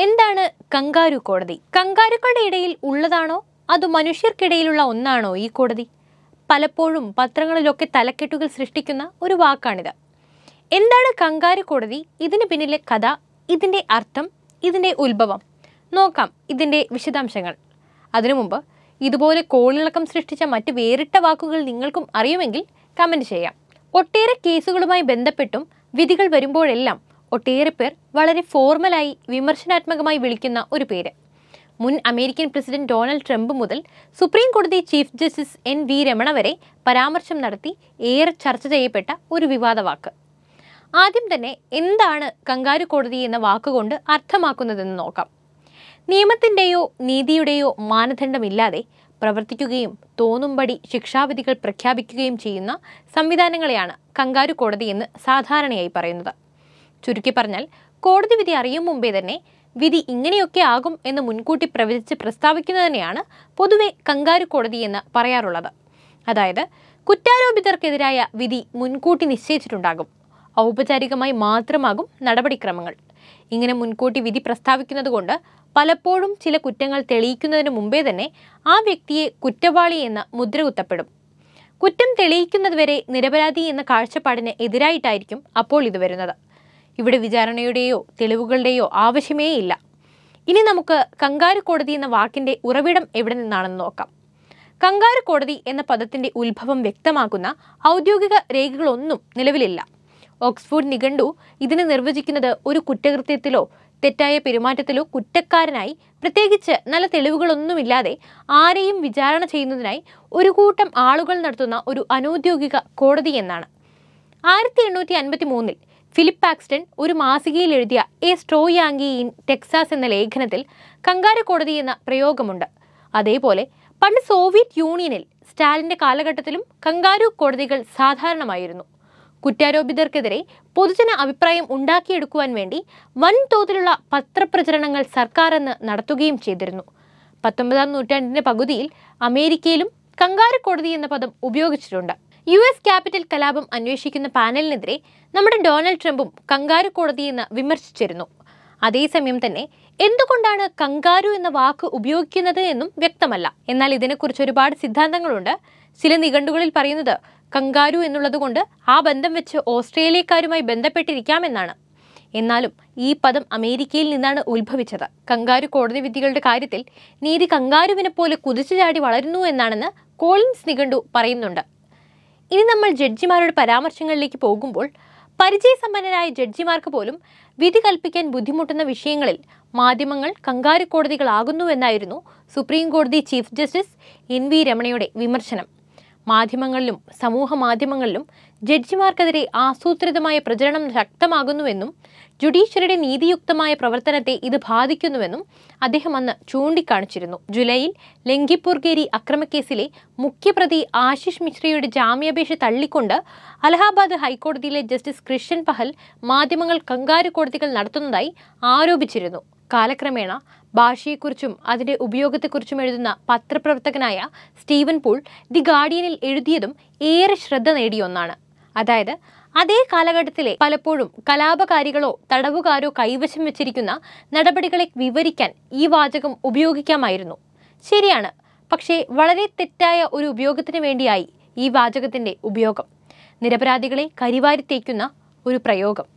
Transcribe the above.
എന്താണ് കങ്കാരു കോടതി? കങ്കാരുക്കളുടെ ഇടയിൽ ഉള്ളതാണോ അതോ മനുഷ്യർക്കിടയിലുള്ള ഒന്നാണോ ഈ കോടതി? പലപ്പോഴും പത്രങ്ങളിലൊക്കെ തലക്കെട്ടുകൾ സൃഷ്ടിക്കുന്ന ഒരു വാക്കാണിത്. എന്താണ് കങ്കാരു കോടതി? ഇതിന് പിന്നിലെ കഥ, ഇതിൻ്റെ അർത്ഥം, ഇതിൻ്റെ ഉത്ഭവം നോക്കാം, ഇതിൻ്റെ വിശദാംശങ്ങൾ. അതിനു മുമ്പ് ഇതുപോലെ കോളിളക്കം സൃഷ്ടിച്ച മറ്റ് വേറിട്ട വാക്കുകൾ നിങ്ങൾക്കും അറിയുമെങ്കിൽ കമൻറ്റ് ചെയ്യാം. ഒട്ടേറെ കേസുകളുമായി ബന്ധപ്പെട്ടും വിധികൾ വരുമ്പോഴെല്ലാം ഒട്ടേറെ പേർ വളരെ ഫോർമലായി വിമർശനാത്മകമായി വിളിക്കുന്ന ഒരു പേര്. മുൻ അമേരിക്കൻ പ്രസിഡന്റ് ഡൊണാൾഡ് ട്രംപ് മുതൽ സുപ്രീം കോടതി ചീഫ് ജസ്റ്റിസ് NV രമണ വരെ പരാമർശം നടത്തി ഏറെ ചർച്ച ചെയ്യപ്പെട്ട ഒരു വിവാദ വാക്ക്. ആദ്യം തന്നെ എന്താണ് കങ്കാരു കോടതി എന്ന വാക്കുകൊണ്ട് അർത്ഥമാക്കുന്നതെന്ന് നോക്കാം. നിയമത്തിൻ്റെയോ നീതിയുടെയോ മാനദണ്ഡമില്ലാതെ പ്രവർത്തിക്കുകയും തോന്നുംപടി ശിക്ഷാവിധികൾ പ്രഖ്യാപിക്കുകയും ചെയ്യുന്ന സംവിധാനങ്ങളെയാണ് കങ്കാരു കോടതി എന്ന് സാധാരണയായി പറയുന്നത്. ചുരുക്കി പറഞ്ഞാൽ, കോടതി വിധി അറിയും മുമ്പേ തന്നെ വിധി ഇങ്ങനെയൊക്കെ ആകും എന്ന് മുൻകൂട്ടി പ്രവചിച്ച് പ്രസ്താവിക്കുന്നതിനെയാണ് പൊതുവെ കങ്കാരു കോടതി എന്ന് പറയാറുള്ളത്. അതായത്, കുറ്റാരോപിതർക്കെതിരായ വിധി മുൻകൂട്ടി നിശ്ചയിച്ചിട്ടുണ്ടാകും. ഔപചാരികമായി മാത്രമാകും നടപടിക്രമങ്ങൾ. ഇങ്ങനെ മുൻകൂട്ടി വിധി പ്രസ്താവിക്കുന്നത് കൊണ്ട് പലപ്പോഴും ചില കുറ്റങ്ങൾ തെളിയിക്കുന്നതിന് മുമ്പേ തന്നെ ആ വ്യക്തിയെ കുറ്റവാളി എന്ന മുദ്ര കുത്തപ്പെടും. കുറ്റം തെളിയിക്കുന്നതുവരെ നിരപരാധി എന്ന കാഴ്ചപ്പാടിന് എതിരായിട്ടായിരിക്കും അപ്പോൾ ഇത് വരുന്നത്. ഇവിടെ വിചാരണയുടെയോ തെളിവുകളുടെയോ ആവശ്യമേ ഇല്ല. ഇനി നമുക്ക് കങ്കാരു കോടതി എന്ന വാക്കിൻ്റെ ഉറവിടം എവിടെ നിന്നാണെന്ന് നോക്കാം. കങ്കാരു കോടതി എന്ന പദത്തിൻ്റെ ഉത്ഭവം വ്യക്തമാക്കുന്ന ഔദ്യോഗിക രേഖകളൊന്നും നിലവിലില്ല. ഓക്സ്ഫോർഡ് നിഘണ്ടു ഇതിനെ നിർവചിക്കുന്നത് ഒരു കുറ്റകൃത്യത്തിലോ തെറ്റായ പെരുമാറ്റത്തിലോ കുറ്റക്കാരനായി, പ്രത്യേകിച്ച് നല്ല തെളിവുകളൊന്നുമില്ലാതെ ആരെയും വിചാരണ ചെയ്യുന്നതിനായി ഒരു കൂട്ടം ആളുകൾ നടത്തുന്ന ഒരു അനൗദ്യോഗിക കോടതി എന്നാണ്. 1853 ഫിലിപ്പ് പാക്സ്റ്റൺ ഒരു മാസികയിൽ എഴുതിയ a straw Yankee in Texas എന്ന ലേഖനത്തിൽ കങ്കാരു കോടതി എന്ന പ്രയോഗമുണ്ട്. അതേപോലെ പണ്ട് സോവിയറ്റ് യൂണിയനിൽ സ്റ്റാലിൻ്റെ കാലഘട്ടത്തിലും കങ്കാരു കോടതികൾ സാധാരണമായിരുന്നു. കുറ്റാരോപിതർക്കെതിരെ പൊതുജന അഭിപ്രായം ഉണ്ടാക്കിയെടുക്കുവാൻ വേണ്ടി വൻതോതിലുള്ള പത്രപ്രചരണങ്ങൾ സർക്കാർ അന്ന് നടത്തുകയും ചെയ്തിരുന്നു. 19ാം നൂറ്റാണ്ടിൻ്റെ പകുതിയിൽ അമേരിക്കയിലും കങ്കാരു കോടതി എന്ന പദം ഉപയോഗിച്ചിട്ടുണ്ട്. US ക്യാപിറ്റൽ കലാപം അന്വേഷിക്കുന്ന പാനലിനെതിരെ നമ്മുടെ ഡൊണാൾഡ് ട്രംപും കങ്കാരു കോടതി എന്ന് വിമർശിച്ചിരുന്നു. അതേസമയം തന്നെ എന്തുകൊണ്ടാണ് കങ്കാരു എന്ന വാക്ക് ഉപയോഗിക്കുന്നത് എന്നും വ്യക്തമല്ല. എന്നാൽ ഇതിനെക്കുറിച്ച് ഒരുപാട് സിദ്ധാന്തങ്ങളുണ്ട്. ചില നിഘണ്ടുകളിൽ പറയുന്നത് കങ്കാരു എന്നുള്ളത് കൊണ്ട് ആ ബന്ധം വെച്ച് ഓസ്ട്രേലിയക്കാരുമായി ബന്ധപ്പെട്ടിരിക്കാമെന്നാണ്. എന്നാലും ഈ പദം അമേരിക്കയിൽ നിന്നാണ് ഉത്ഭവിച്ചത്. കങ്കാരു കോടതി വിധികളുടെ കാര്യത്തിൽ നീതി കങ്കാരുവിനെ പോലെ കുതിച്ചു ചാടി വളരുന്നു എന്നാണെന്ന് കോളിൻസ് നിഘണ്ടു പറയുന്നുണ്ട്. ഇനി നമ്മൾ ജഡ്ജിമാരുടെ പരാമർശങ്ങളിലേക്ക് പോകുമ്പോൾ, പരിചയസമ്പന്നരായ ജഡ്ജിമാർക്ക് പോലും വിധി കൽപ്പിക്കാൻ ബുദ്ധിമുട്ടുന്ന വിഷയങ്ങളിൽ മാധ്യമങ്ങൾ കങ്കാരു കോടതികളാകുന്നുവെന്നായിരുന്നു സുപ്രീം കോടതി ചീഫ് ജസ്റ്റിസ് NV രമണയുടെ വിമർശനം. മാധ്യമങ്ങളിലും സമൂഹ മാധ്യമങ്ങളിലും ജഡ്ജിമാർക്കെതിരെ ആസൂത്രിതമായ പ്രചരണം ശക്തമാകുന്നുവെന്നും ജുഡീഷ്യറിയുടെ നീതിയുക്തമായ പ്രവർത്തനത്തെ ഇത് ബാധിക്കുന്നുവെന്നും അദ്ദേഹം അന്ന് ചൂണ്ടിക്കാണിച്ചിരുന്നു. ജൂലൈയിൽ ലങ്കിപ്പൂർ ഗേരി അക്രമക്കേസിലെ മുഖ്യപ്രതി ആശിഷ് മിശ്രയുടെ ജാമ്യാപേക്ഷ തള്ളിക്കൊണ്ട് അലഹാബാദ് ഹൈക്കോടതിയിലെ ജസ്റ്റിസ് കൃഷ്ണൻ പഹൽ മാധ്യമങ്ങൾ കങ്കാരു കോടതികൾ നടത്തുന്നതായി ആരോപിച്ചിരുന്നു. കാലക്രമേണ ഭാഷയെക്കുറിച്ചും അതിൻ്റെ ഉപയോഗത്തെക്കുറിച്ചും എഴുതുന്ന പത്രപ്രവർത്തകനായ സ്റ്റീവൻ പൂൾ ദി ഗാർഡിയനിൽ എഴുതിയതും ഏറെ ശ്രദ്ധ നേടിയ ഒന്നാണ്. അതായത്, അതേ കാലഘട്ടത്തിലെ പലപ്പോഴും കലാപകാരികളോ തടവുകാരോ കൈവശം വെച്ചിരിക്കുന്ന നടപടികളെ വിവരിക്കാൻ ഈ വാചകം ഉപയോഗിക്കാമായിരുന്നു. ശരിയാണ്, പക്ഷേ വളരെ തെറ്റായ ഒരു ഉപയോഗത്തിന് വേണ്ടിയായി ഈ വാചകത്തിൻ്റെ ഉപയോഗം. നിരപരാധികളെ കരിവാരി തേക്കുന്ന ഒരു പ്രയോഗം.